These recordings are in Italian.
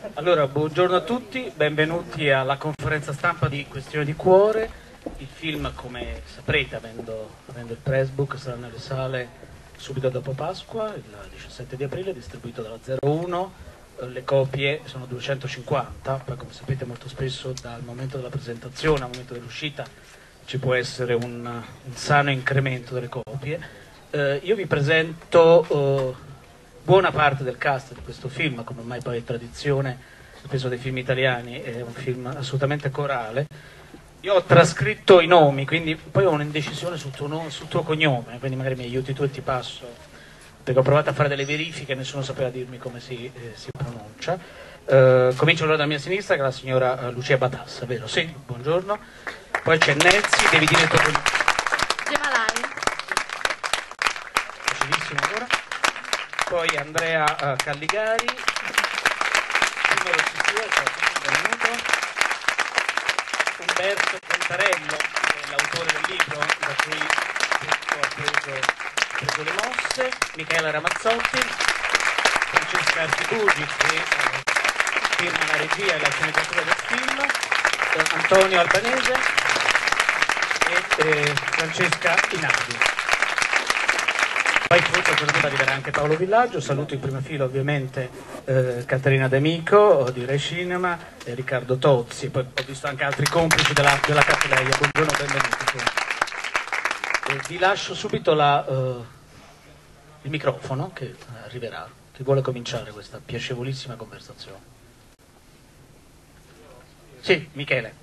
Allora, buongiorno a tutti, benvenuti alla conferenza stampa di Questione di Cuore. Il film, come saprete, avendo il pressbook, sarà nelle sale subito dopo Pasqua, il 17 di aprile, distribuito dalla 01. Le copie sono 250, poi come sapete molto spesso dal momento della presentazione al momento dell'uscita ci può essere un sano incremento delle copie. Io vi presento buona parte del cast di questo film, come ormai poi è tradizione, spesso dei film italiani, è un film assolutamente corale. Io ho trascritto i nomi, quindi poi ho un'indecisione sul tuo cognome, quindi magari mi aiuti tu e ti passo, perché ho provato a fare delle verifiche e nessuno sapeva dirmi come si pronuncia. Comincio allora dalla mia sinistra, che è la signora Lucia Batassa, vero? Sì, buongiorno. Poi c'è Nelsi, devi dire il tuo cognome. Gemalai. Facilissimo allora. Poi Andrea Calligari, numero benvenuto. Umberto Contarello, l'autore del libro da cui ho preso le mosse. Michela Ramazzotti, Francesca Archibugi, che firma la regia e la sceneggiatura del film, Antonio Albanese e Francesca Inardi. Poi frutto giornata arriverà anche Paolo Villaggio. Saluto in prima fila ovviamente Caterina D'Amico di Rai Cinema e Riccardo Tozzi, poi ho visto anche altri complici della Cattleya. Buongiorno, benvenuti. Vi lascio subito il microfono che arriverà, che vuole cominciare questa piacevolissima conversazione. Sì, Michele.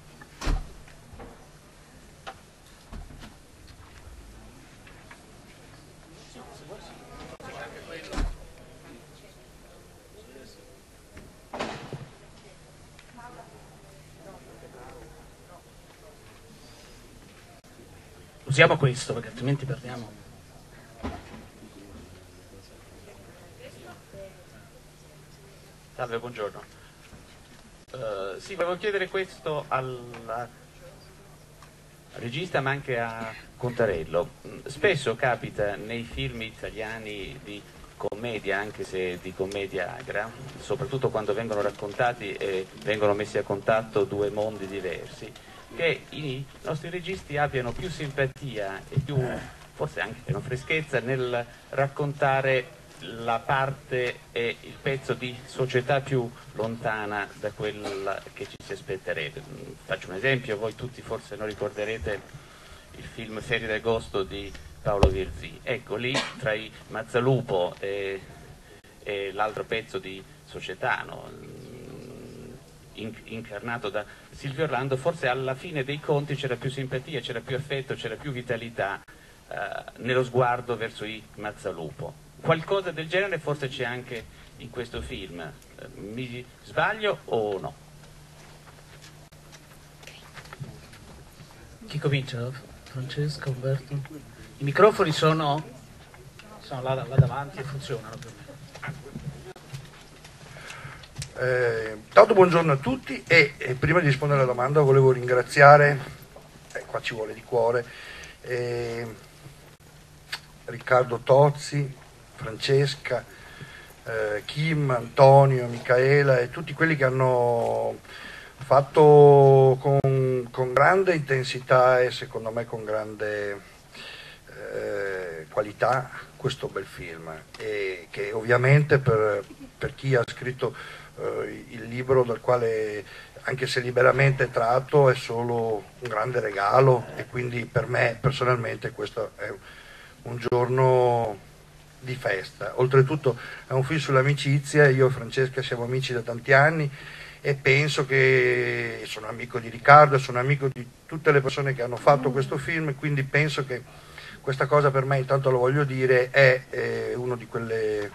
Usiamo questo perché altrimenti perdiamo. Salve, buongiorno. Sì, volevo chiedere questo al regista ma anche a Contarello. Spesso capita nei film italiani di commedia, anche se di commedia agra, soprattutto quando vengono raccontati e vengono messi a contatto due mondi diversi, che i nostri registi abbiano più simpatia e più, forse anche meno freschezza nel raccontare la parte e il pezzo di società più lontana da quella che ci si aspetterebbe. Faccio un esempio, voi tutti forse non ricorderete il film Ferie d'agosto di Paolo Virzì. Ecco, lì tra i Mazzalupo e l'altro pezzo di società, no? Incarnato da Silvio Orlando, forse alla fine dei conti c'era più simpatia, c'era più affetto, c'era più vitalità nello sguardo verso i Mazzalupo. Qualcosa del genere forse c'è anche in questo film. Mi sbaglio o no? Chi comincia? Francesca, Umberto? I microfoni sono là davanti e funzionano più o meno. Tanto buongiorno a tutti e prima di rispondere alla domanda volevo ringraziare, qua ci vuole di cuore, Riccardo Tozzi, Francesca, Kim, Antonio, Michaela e tutti quelli che hanno fatto con grande intensità e secondo me con grande qualità questo bel film, e che ovviamente per chi ha scritto il libro, dal quale anche se liberamente tratto è solo un grande regalo, e quindi per me personalmente questo è un giorno di festa. Oltretutto è un film sull'amicizia, io e Francesca siamo amici da tanti anni e penso che sono amico di Riccardo, sono amico di tutte le persone che hanno fatto questo film, quindi penso che questa cosa per me, intanto lo voglio dire, è una di quelle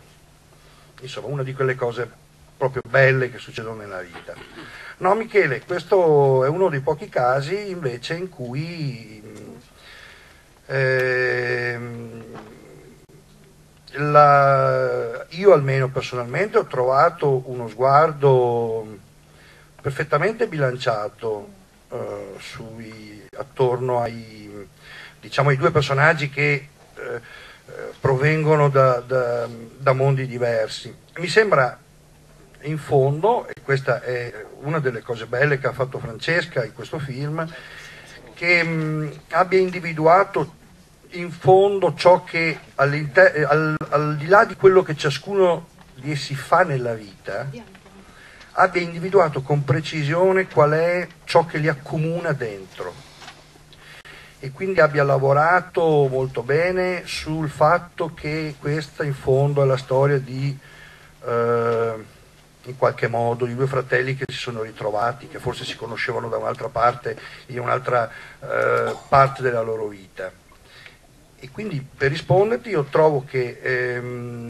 cose proprio belle che succedono nella vita. No, Michele, questo è uno dei pochi casi invece in cui io almeno personalmente ho trovato uno sguardo perfettamente bilanciato attorno ai due personaggi che provengono da mondi diversi. Mi sembra in fondo, e questa è una delle cose belle che ha fatto Francesca in questo film, che abbia individuato in fondo ciò che al di là di quello che ciascuno di essi fa nella vita, abbia individuato con precisione qual è ciò che li accomuna dentro, e quindi abbia lavorato molto bene sul fatto che questa in fondo è la storia di in qualche modo di due fratelli che si sono ritrovati, che forse si conoscevano da un'altra parte, in un'altra parte della loro vita. E quindi, per risponderti, io trovo che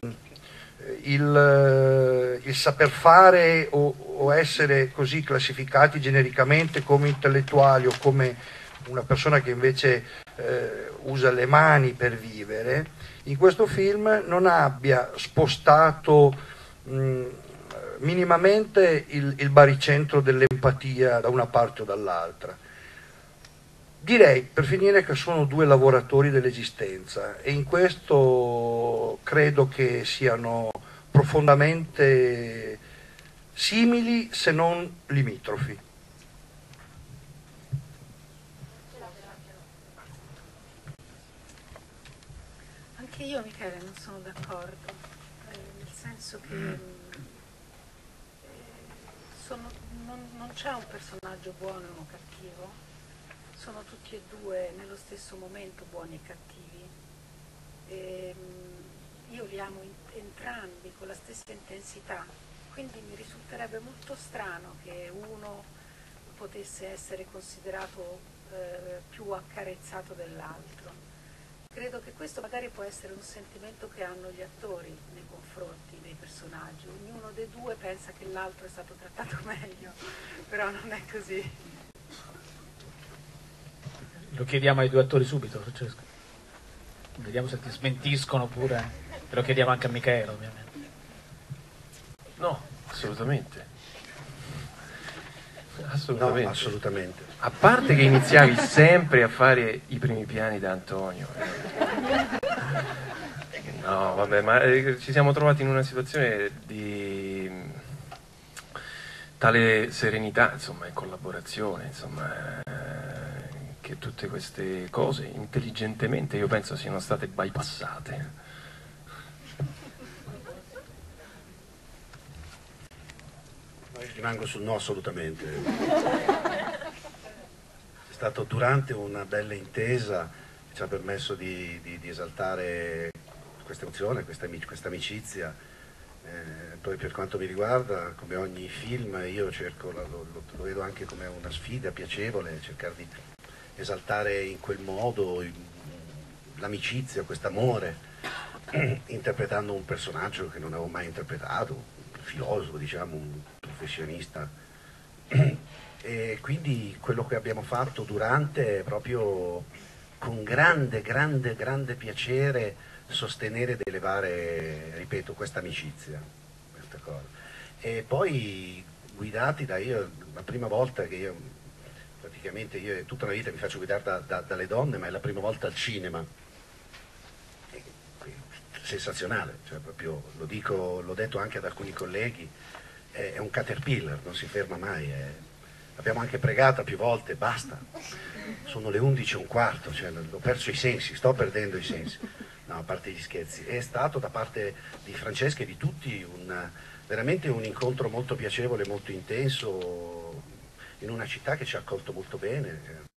il saper fare o essere così classificati genericamente come intellettuali o come una persona che invece usa le mani per vivere, in questo film non abbia spostato minimamente il baricentro dell'empatia da una parte o dall'altra. Direi, per finire, che sono due lavoratori dell'esistenza, e in questo credo che siano profondamente simili, se non limitrofi. Anche io, Michele, non sono d'accordo, nel senso che non c'è un personaggio buono e uno cattivo, sono tutti e due nello stesso momento buoni e cattivi. Io li amo entrambi con la stessa intensità, quindi mi risulterebbe molto strano che uno potesse essere considerato più accarezzato dell'altro. Credo che questo magari può essere un sentimento che hanno gli attori nei confronti dei personaggi. Ognuno dei due pensa che l'altro è stato trattato meglio, però non è così. Lo chiediamo ai due attori subito, Francesco. Vediamo se ti smentiscono oppure. Te lo chiediamo anche a Michele, ovviamente. No, assolutamente. No, assolutamente. A parte che iniziavi sempre a fare i primi piani da Antonio. No, vabbè, ma ci siamo trovati in una situazione di tale serenità, insomma, e collaborazione, insomma, che tutte queste cose intelligentemente io penso siano state bypassate. Rimango sul no, assolutamente. È stato durante una bella intesa che ci ha permesso di esaltare questa emozione, questa amicizia. Poi, per quanto mi riguarda, come ogni film, io cerco, lo vedo anche come una sfida piacevole, cercare di esaltare in quel modo l'amicizia, quest'amore, interpretando un personaggio che non avevo mai interpretato, un filosofo, diciamo, un professionista, e quindi quello che abbiamo fatto durante è proprio con grande piacere sostenere ed elevare, ripeto, questa amicizia, questa cosa. E poi guidati la prima volta che io, praticamente io tutta la vita mi faccio guidare dalle donne, ma è la prima volta al cinema. Sensazionale, cioè proprio, l'ho detto anche ad alcuni colleghi, è un caterpillar, non si ferma mai. L'abbiamo anche pregata più volte, basta, sono le 11:15, cioè, ho perso i sensi, sto perdendo i sensi. No, a parte gli scherzi, è stato da parte di Francesca e di tutti veramente un incontro molto piacevole, molto intenso, in una città che ci ha accolto molto bene.